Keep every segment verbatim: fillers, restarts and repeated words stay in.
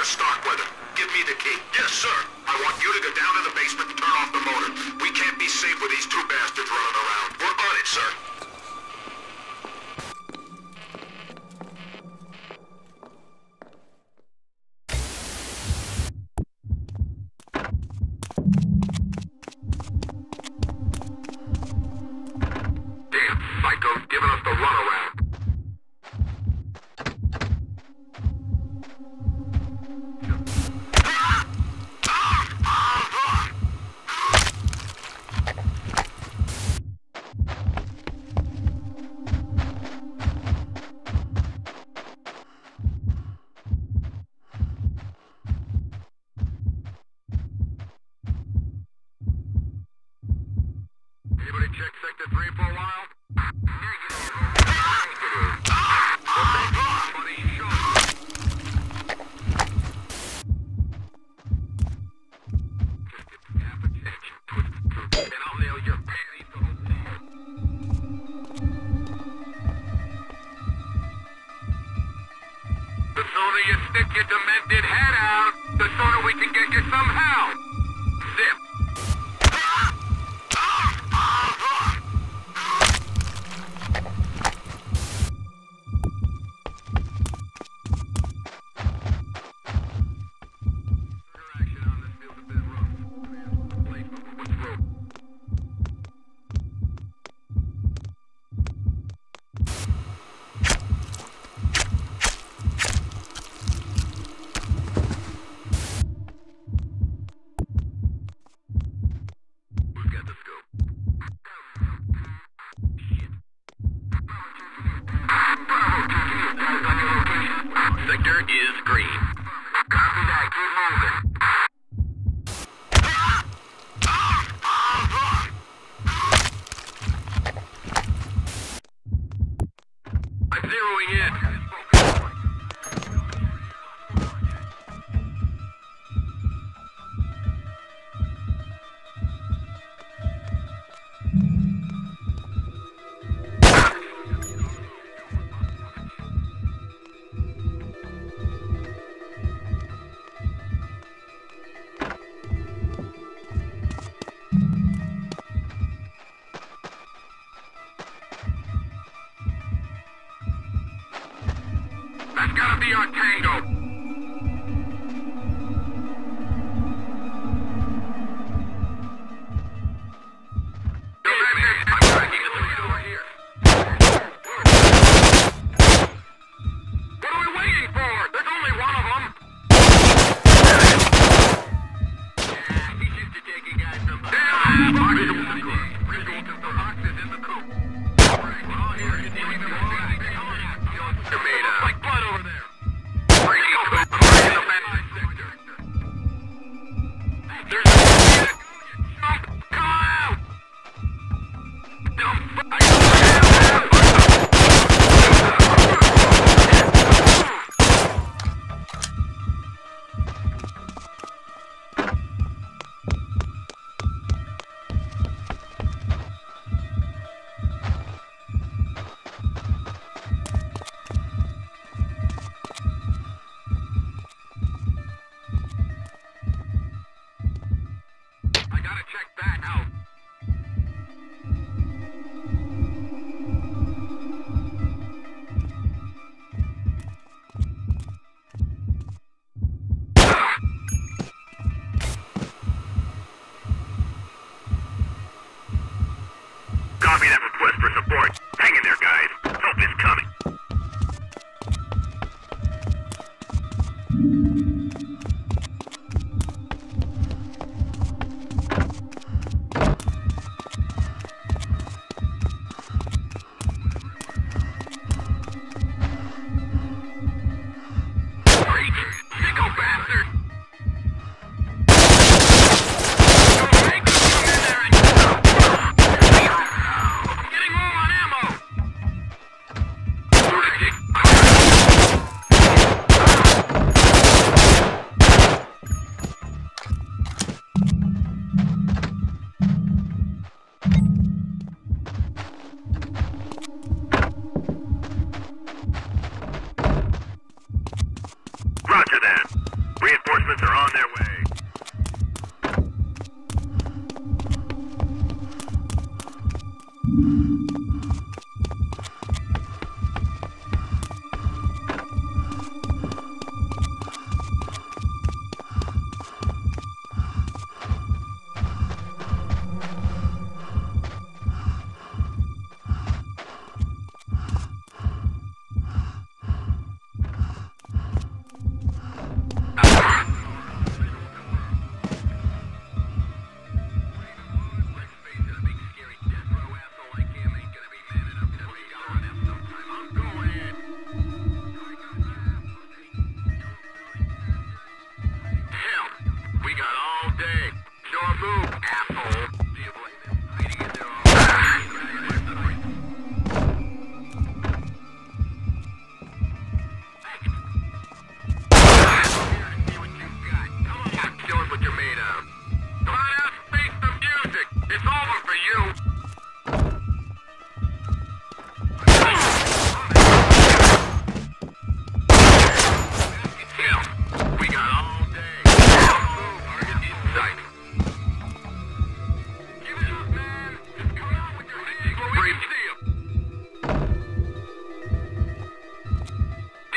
Starkweather. Give me the key. Yes, sir. I want you to go down to the basement and turn off the motor. We can't be safe with these two bastards running around. We're on it, sir. Damn psycho's giving us the runaround. Anybody check Sector three for a while? Negative. Negative. Somebody show. Just get half attention, Twisted Truth, and I'll nail your panties to the wall. The sooner you stick your demented head out, the sooner we can get you some help. Zip. Sector is green. Copy that. Keep moving. I'm zeroing in. That's gotta be our tango. I'm tracking a three over here. What are we waiting for? There's only one of them. Yeah, he's used to taking guys from the damn boxes. The boxes in the coop. Well, here you need them all. You're made out. Like blood over there. Crazy coop. Right in the back sector. There's a jump. Come out. Dumb fuck. I gotta check that out. Copy that request for support. Hang in there, guys. Help is coming.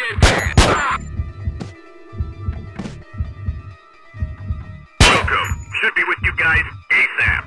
Tin Can! Ah! Welcome. Should be with you guys ASAP.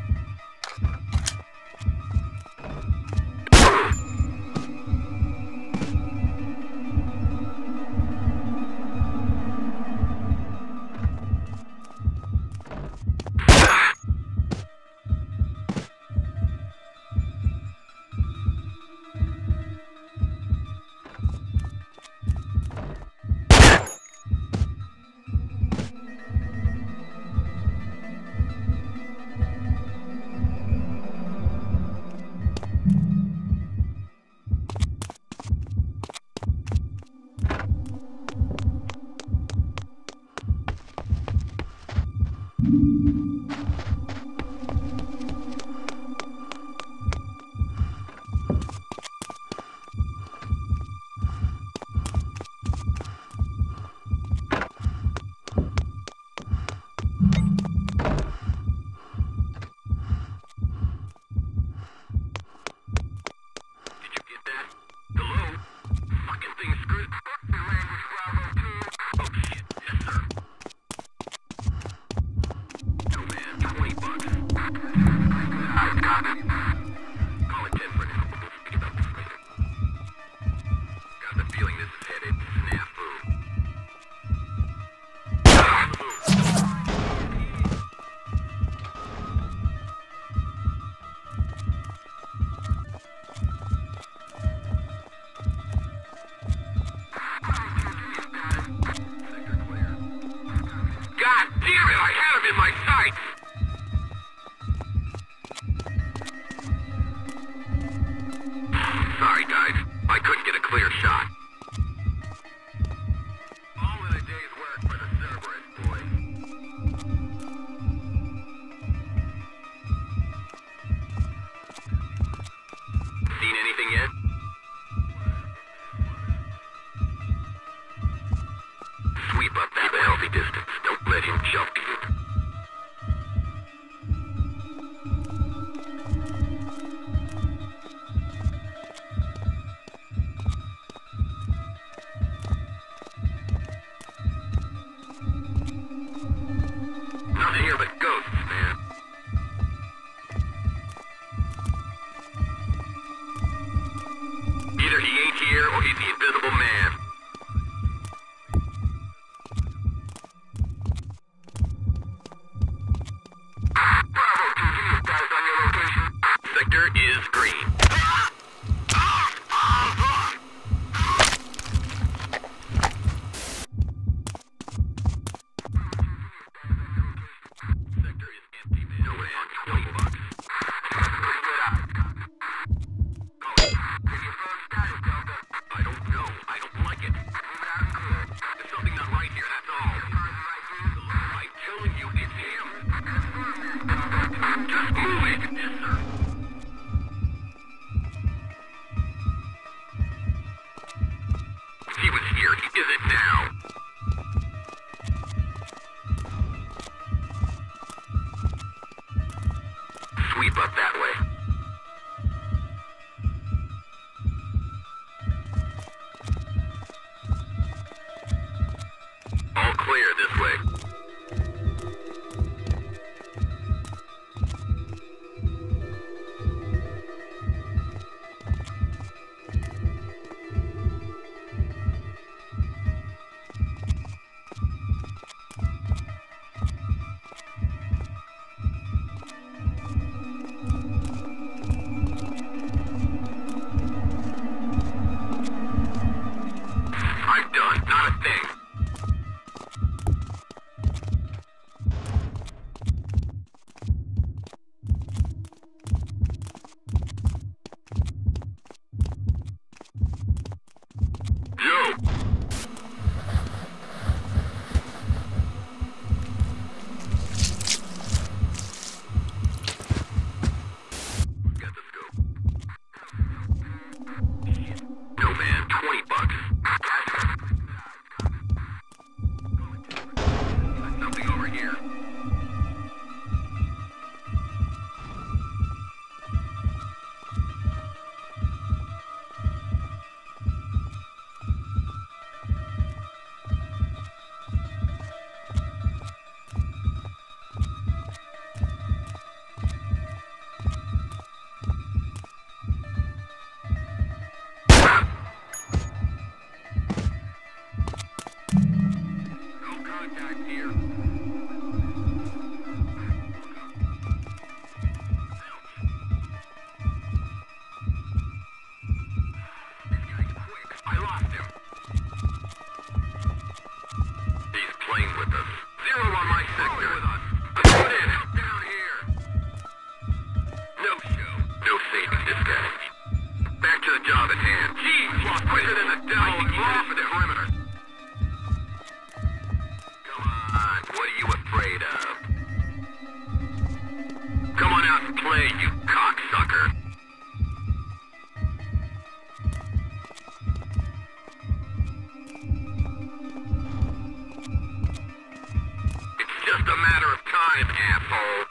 just a matter of time, asshole.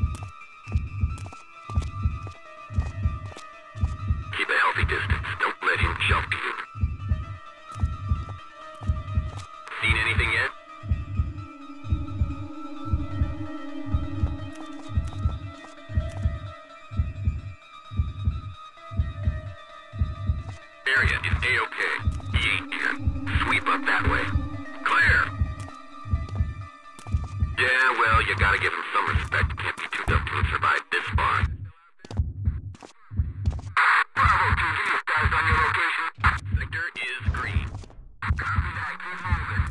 Keep a healthy distance. Don't let him jump you. Seen anything yet? Area is A-OK. He ain't here. Sweep up that way. Clear! Yeah, well, you gotta give him some respect. Can't be too dumb to have survived this far. Bravo, two. Give me guys on your location. Sector is green. Copy that. Keep moving.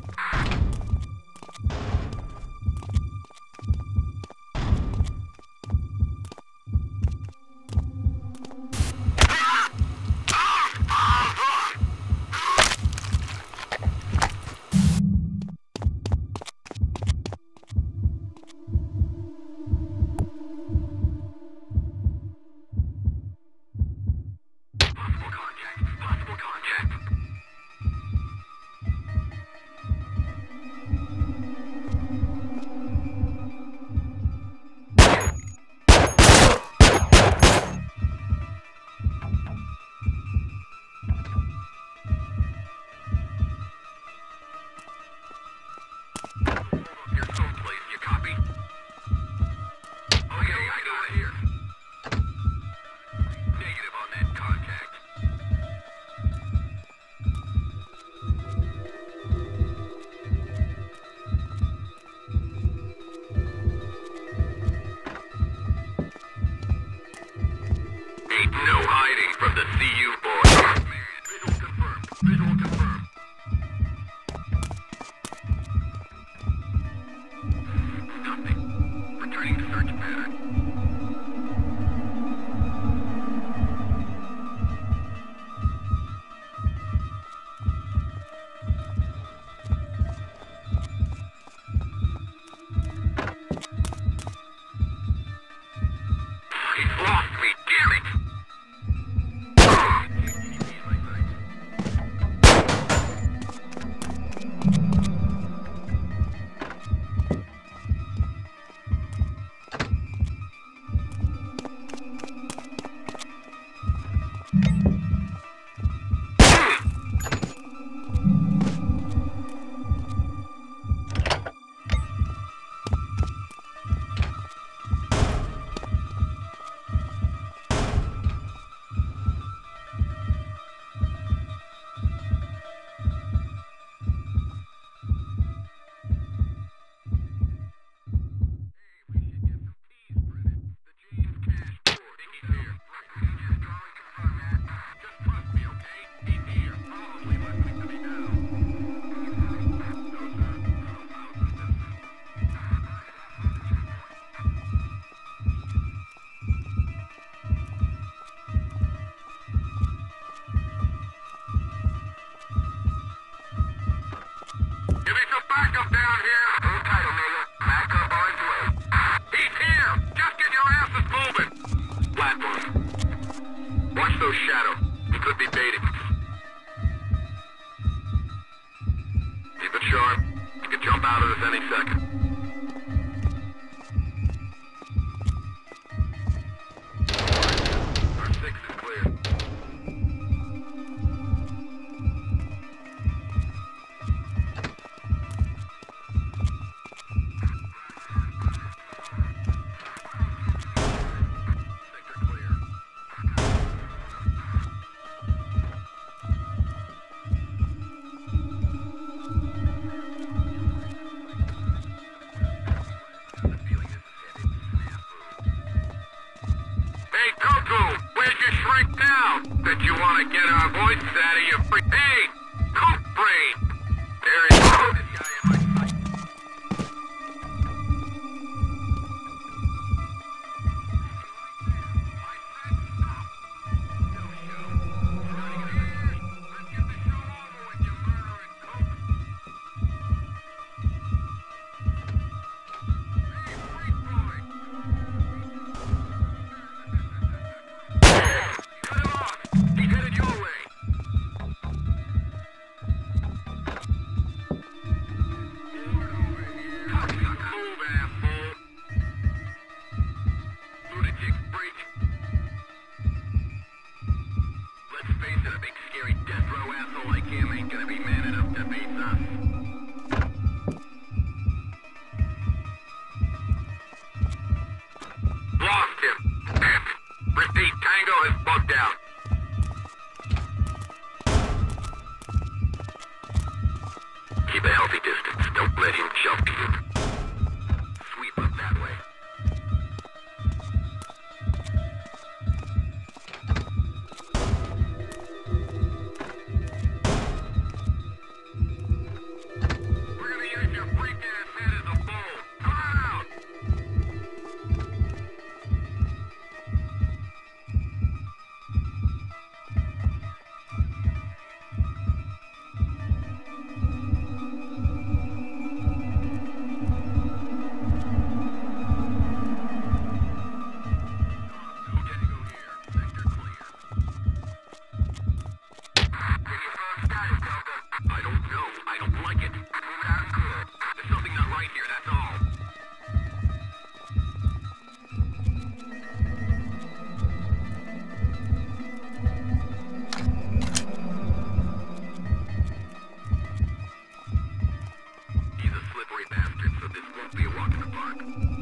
No hiding from the C U boy. Visual confirmed. Visual confirmed. Nothing. Returning to search pattern. He's lost me, damn it! Shadow. He could be baiting. Keep it sharp. You can jump out of this any second. Our six is clear. Sector clear. That you want to get our voices out of your free... Hey! Coke brain! There he is. This guy in my sight. My friend, stop! No show. Running it in. Let's get the show over with you murdering Coke. Hey, freak boy! Cut him off! He's headed your way! Keep a healthy distance. Don't let him jump you. Sweep up that way. We're gonna use your freak-ass head as a bowl. Come on out! I don't know. I don't like it. Move it out and clear. There's something not right here, that's all. He's a slippery bastard, so this won't be a walk in the park.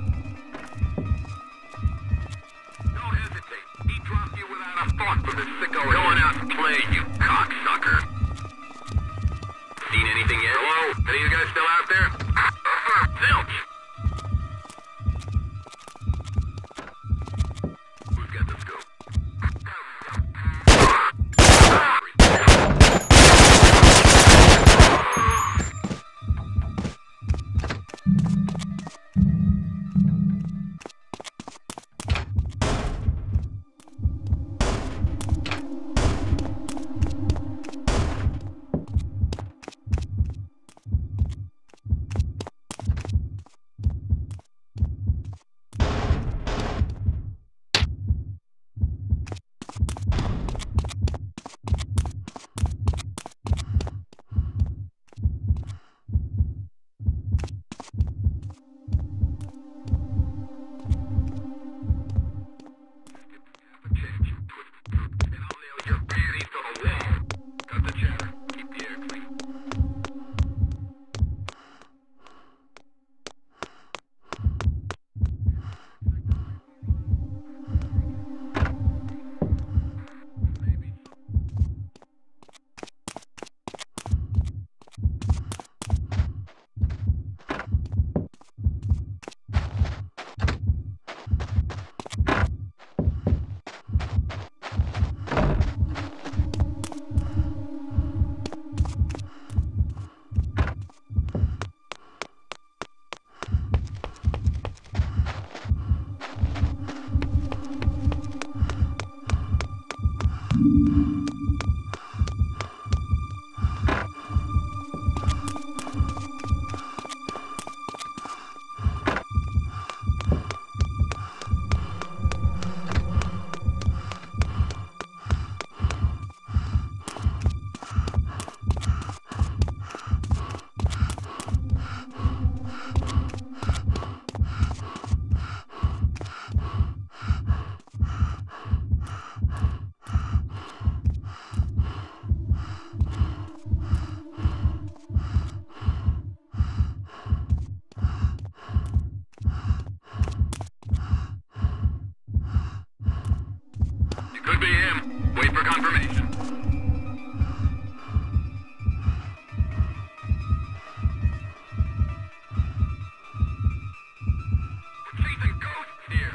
Don't hesitate. He dropped you without a thought for this sicko. Go on out and play, you cocksucker. Seen anything yet? Hello? Any of you guys still out there? Uh-huh. Zilch! Who's got the scope? Could be him. Wait for confirmation. We're chasing ghosts here.